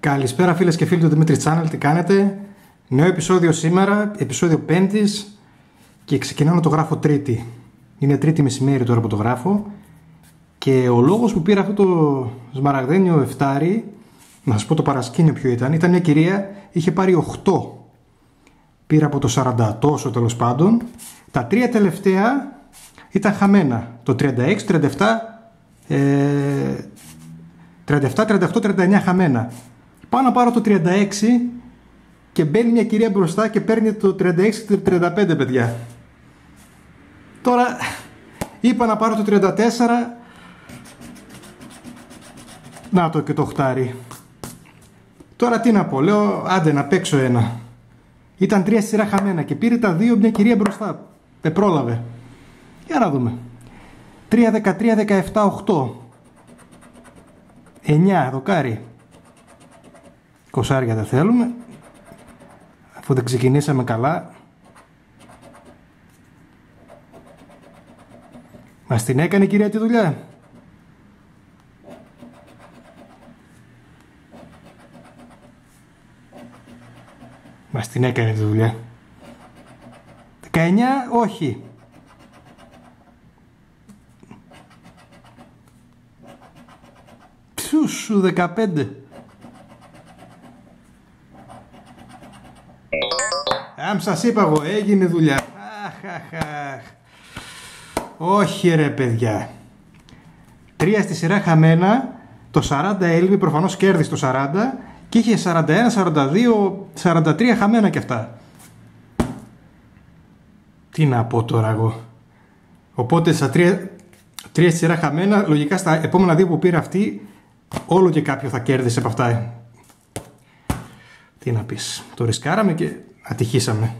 Καλησπέρα φίλες και φίλοι του Δημήτρη Channel, τι κάνετε? Νέο επεισόδιο σήμερα, επεισόδιο 5 και ξεκινάω να το γράφω Τρίτη. Είναι Τρίτη μεσημέρι τώρα που το γράφω και ο λόγος που πήρα αυτό το σμαραγδένιο εφτάρι, να σας πω το παρασκήνιο ποιο ήταν μια κυρία, είχε πάρει 8. Πήρα από το 40 τόσο τέλος πάντων. Τα τρία τελευταία ήταν χαμένα. Το 36, 37, 38, 39 χαμένα. Πάω να πάρω το 36 και μπαίνει μια κυρία μπροστά και παίρνει το 36 και το 35, παιδιά. Τώρα είπα να πάρω το 34. Να το και το χτάρι. Τώρα τι να πω, λέω άντε να παίξω ένα. Ήταν 3 σειρά χαμένα και πήρε τα 2 μια κυρία μπροστά. Δεν πρόλαβε. Για να δούμε. 3, 13, 17, 8. 9 δοκάρι. 20 δεν θέλουμε, αφού δεν ξεκινήσαμε καλά. Μας την έκανε η κυρία τη δουλειά. Μας την έκανε τη δουλειά. 19 όχι. Ψούσου 15. Αν σας είπα εγώ, έγινε δουλειά. Όχι ρε παιδιά. 3 στη σειρά χαμένα. Το 40 έλειπε, προφανώς κέρδισε το 40. Και είχε 41, 42, 43 χαμένα κι αυτά. Τι να πω τώρα εγώ. Οπότε στα 3 στη σειρά χαμένα, λογικά στα επόμενα 2 που πήρε αυτή, όλο και κάποιο θα κέρδισε από αυτά. Τι να πεις. Το ρισκάραμε και ατυχήσαμε.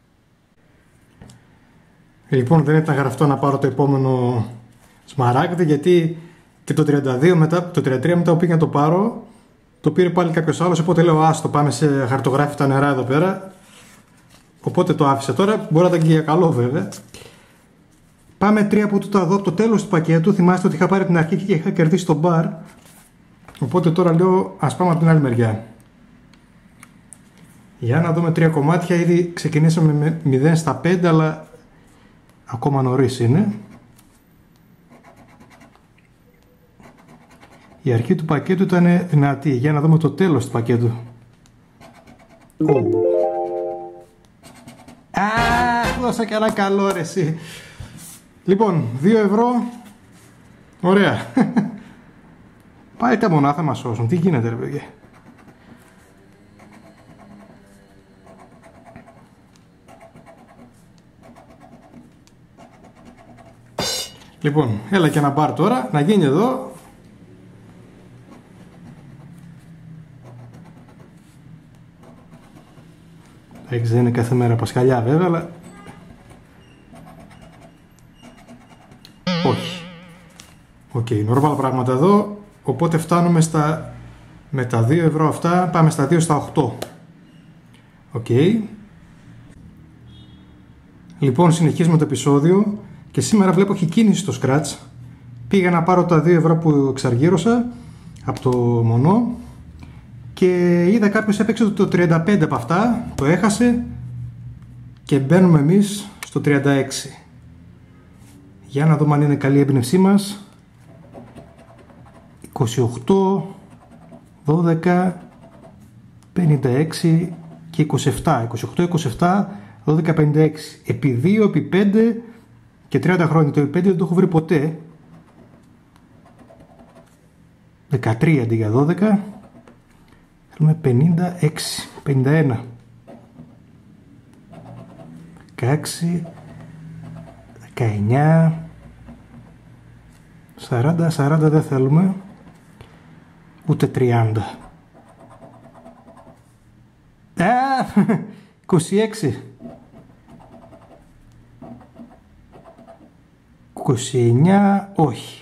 Λοιπόν, δεν ήταν γραφτό να πάρω το επόμενο σμαράγδι, γιατί και το 32 μετά, το 33 μετά που πήγα να το πάρω, το πήρε πάλι κάποιος άλλος, οπότε λέω άστο, πάμε σε χαρτογράφητα νερά εδώ πέρα. Οπότε το άφησα τώρα, μπορεί να ήταν και για καλό βέβαια. Πάμε 3 από τούτα εδώ, από το τέλος του πακέτου. Θυμάστε ότι είχα πάρει την αρχή και είχα κερδίσει το μπαρ. Οπότε τώρα λέω ας πάμε από την άλλη μεριά. Για να δούμε 3 κομμάτια, ήδη ξεκινήσαμε με 0 στα 5, αλλά ακόμα νωρίς είναι. Η αρχή του πακέτου ήταν δυνατή. Για να δούμε το τέλος του πακέτου. Δώσα και ένα καλό ρε εσύ. Λοιπόν, 2 ευρώ. Ωραία. Πάει τα μονά θα μας σώσουν. Τι γίνεται ρε παιδιά. Λοιπόν, έλα και ένα μπαρ τώρα, να γίνει εδώ. Δεν είναι κάθε μέρα πασχαλιά βέβαια, αλλά... όχι. Οκ, νορμάλ πράγματα εδώ, οπότε φτάνουμε στα... με τα 2 ευρώ αυτά, πάμε στα 2 στα 8. Οκ. Λοιπόν, συνεχίζουμε το επεισόδιο. Και σήμερα βλέπω έχει κίνηση στο Scratch. Πήγα να πάρω τα 2 ευρώ που εξαργύρωσα από το μονό και είδα κάποιος έπαιξε το 35 από αυτά, το έχασε και μπαίνουμε εμείς στο 36. Για να δούμε αν είναι καλή η έμπνευσή μας. 28, 12, 56 και 27. 28, 27, 12, 56. Επί 2, επί 5 και 30 χρόνια. Το 5 δεν το έχω βρει ποτέ. 13 αντί για 12. Θέλουμε 56, 51. 16, 19, 40, 40 δεν θέλουμε. Ούτε 30. 26. 29, όχι.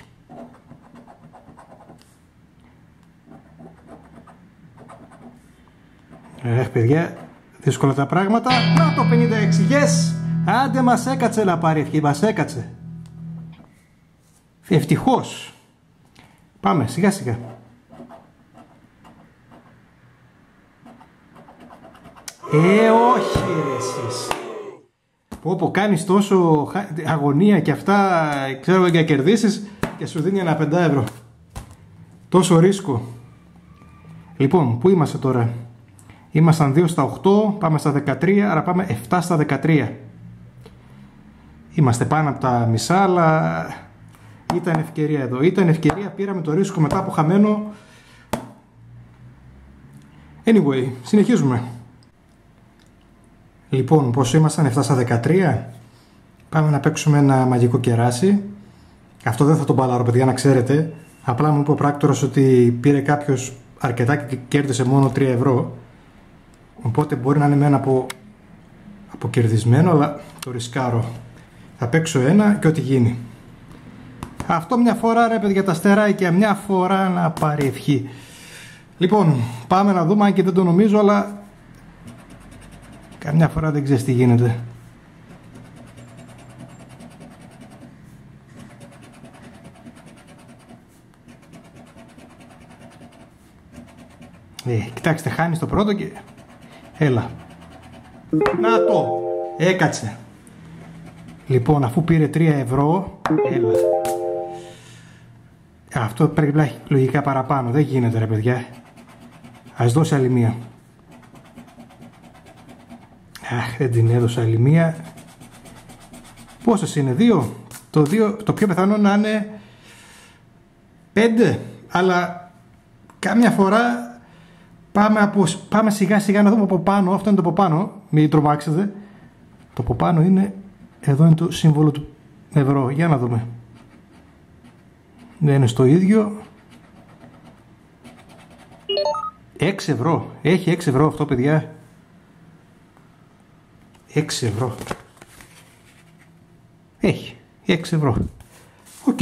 Παιδιά, δύσκολα τα πράγματα. Να το 56, yes! Άντε μας έκατσε να πάρει ευχή, μας έκατσε. Ευτυχώς. Πάμε, σιγά σιγά. Όχι ρε εσείς. Πω κάνεις τόσο αγωνία και αυτά, ξέρω για κερδίσεις και σου δίνει ένα 5 ευρώ. Τόσο ρίσκο. Λοιπόν, πού είμαστε τώρα? Ήμασταν 2 στα 8, πάμε στα 13, άρα πάμε 7 στα 13. Είμαστε πάνω από τα μισά, αλλά ήταν ευκαιρία εδώ. Ήταν ευκαιρία, πήραμε το ρίσκο μετά από χαμένο. Anyway, συνεχίζουμε. Λοιπόν, πόσο ήμασταν? 7 στα 13. Πάμε να παίξουμε ένα μαγικό κεράσι. Αυτό δεν θα τον παλάρω, παιδιά, να ξέρετε. Απλά μου είπε ο πράκτορας ότι πήρε κάποιος αρκετά και κέρδισε μόνο 3 ευρώ. Οπότε μπορεί να είναι με ένα αποκερδισμένο, αλλά το ρισκάρω. Θα παίξω ένα και ό,τι γίνει. Αυτό μια φορά ρε παιδιά τα στεράκια, μια φορά να πάρει ευχή. Λοιπόν, πάμε να δούμε, αν και δεν το νομίζω, αλλά καμιά φορά δεν ξέρεις τι γίνεται. Κοιτάξτε, χάνεις το πρώτο και... Έλα. Να το! Έκατσε. Λοιπόν, αφού πήρε 3 ευρώ... Έλα. Αυτό πρέπει να έχει λογικά παραπάνω. Δεν γίνεται ρε παιδιά. Ας δώσει άλλη μία. Αχ, δεν την έδωσα άλλη μία. Πόσες είναι? 2. Το πιο πιθανό να είναι 5. Αλλά κάμια φορά πάμε σιγά σιγά να δούμε από πάνω. Αυτό είναι το από πάνω. Μην τρομάξετε. Το από πάνω είναι... Εδώ είναι το σύμβολο του ευρώ. Για να δούμε. Δεν είναι στο ίδιο. 6 ευρώ. Έχει 6 ευρώ αυτό, παιδιά. 6 ευρώ. Έχει 6 ευρώ. Οκ.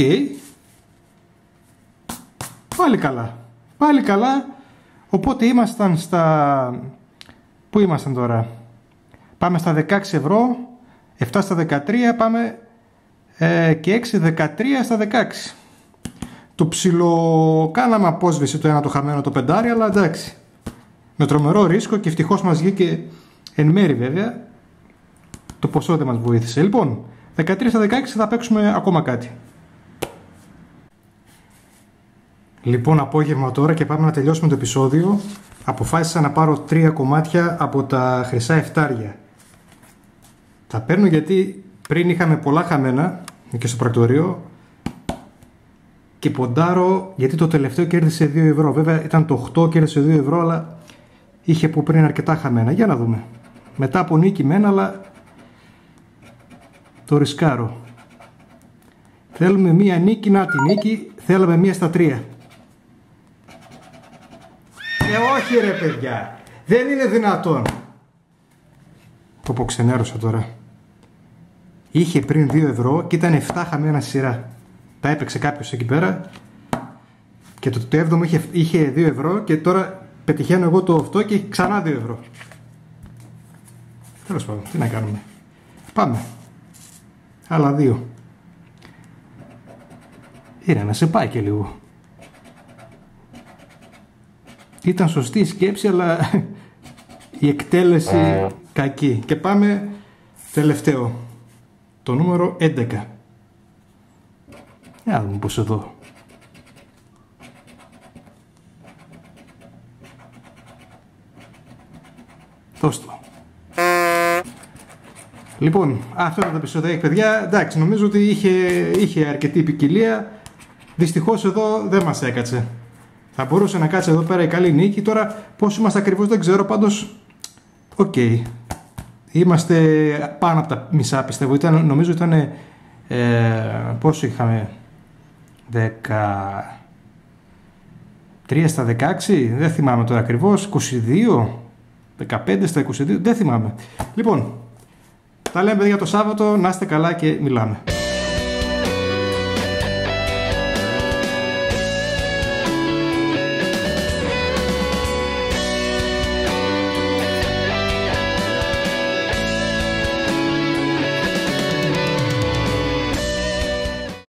Πάλι καλά. Πάλι καλά. Οπότε ήμασταν στα... Πού ήμασταν τώρα? Πάμε στα 16 ευρώ. 7 στα 13. Πάμε και 6, 13 στα 16. Το ψιλο κάναμε απόσβεση το ένα το χαμένο το πεντάρι, αλλά εντάξει. Με τρομερό ρίσκο και ευτυχώς μας βγήκε εν μέρη βέβαια. Το ποσό δεν μας βοήθησε. Λοιπόν, 13 στα 16 θα παίξουμε ακόμα κάτι. Λοιπόν, απόγευμα τώρα και πάμε να τελειώσουμε το επεισόδιο. Αποφάσισα να πάρω 3 κομμάτια από τα χρυσά εφτάρια. Τα παίρνω γιατί πριν είχαμε πολλά χαμένα και στο πρακτορείο. Και ποντάρω γιατί το τελευταίο κέρδισε 2 ευρώ. Βέβαια ήταν το 8, κέρδισε 2 ευρώ, αλλά είχε από πριν αρκετά χαμένα. Για να δούμε. Μετά από νίκη μένα, αλλά το ρισκάρω. Θέλουμε μία νίκη, να τη νίκη. Θέλαμε μία στα 3. Όχι ρε παιδιά. Δεν είναι δυνατόν. Το πω ξενέρωσα τώρα. Είχε πριν 2 ευρώ και ήταν 7 χαμένα στη σειρά. Τα έπαιξε κάποιος εκεί πέρα και το 7ο είχε 2 ευρώ και τώρα πετυχαίνω εγώ το αυτό και ξανά 2 ευρώ. Τέλος πάντων, τι να κάνουμε. Πάμε. Άλλα 2. Είναι να σε πάει και λίγο. Ήταν σωστή η σκέψη, αλλά η εκτέλεση κακή. Και πάμε τελευταίο. Το νούμερο 11. Για να δούμε πως εδώ. Δώσ' το. Λοιπόν, αυτό ήταν το επεισόδιο, παιδιά. Εντάξει, νομίζω ότι είχε αρκετή ποικιλία. Δυστυχώς εδώ δεν μας έκατσε. Θα μπορούσε να κάτσει εδώ πέρα η καλή νίκη. Τώρα πώς είμαστε ακριβώς δεν ξέρω, πάντως οκ. Είμαστε πάνω από τα μισά, πιστεύω. Νομίζω ήταν πόσο είχαμε, 13 στα 16, δεν θυμάμαι τώρα ακριβώς, 22, 15 στα 22, δεν θυμάμαι. Λοιπόν, τα λέμε παιδιά το Σάββατο, να είστε καλά και μιλάμε.